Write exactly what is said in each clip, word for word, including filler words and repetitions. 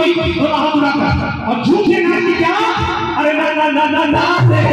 कोई थोड़ा हाथ उठाता और झूठे नाच की क्या, अरे ना ना ना ना ना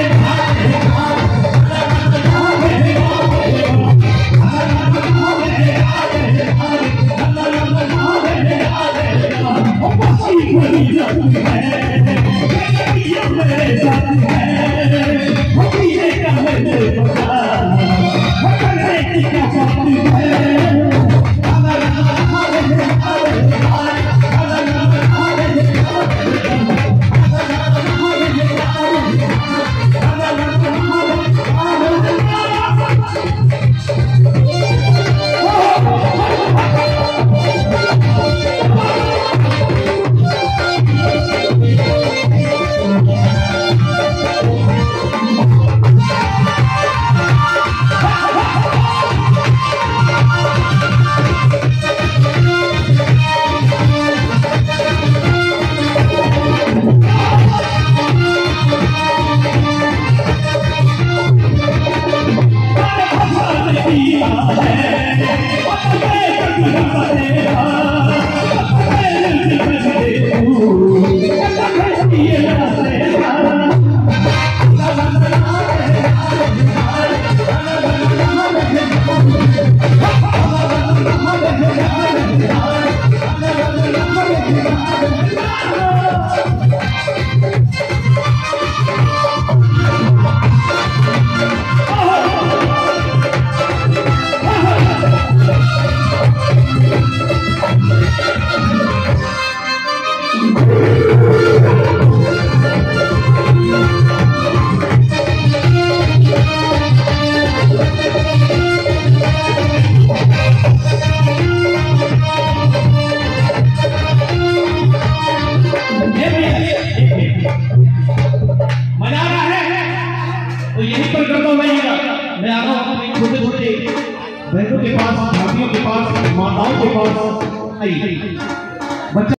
तो यहीं पर करता रहिएगा। मैं आ रहा हूँ छोटे छोटे बहनों के पास, भाभियों के पास, माताओं के पास।